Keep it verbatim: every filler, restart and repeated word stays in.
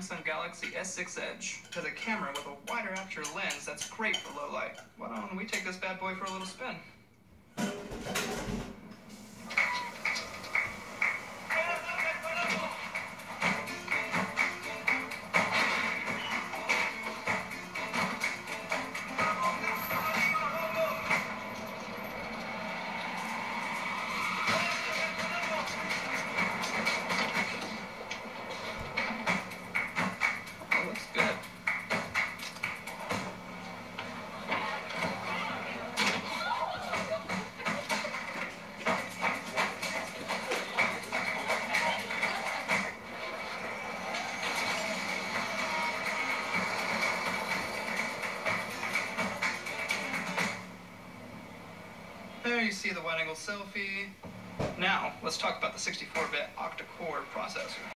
Samsung Galaxy S six Edge. It has a camera with a wider aperture lens that's great for low light. Why don't we take this bad boy for a little spin? Looks good. There you see the wide-angle selfie. Now, let's talk about the sixty-four bit octa-core processor.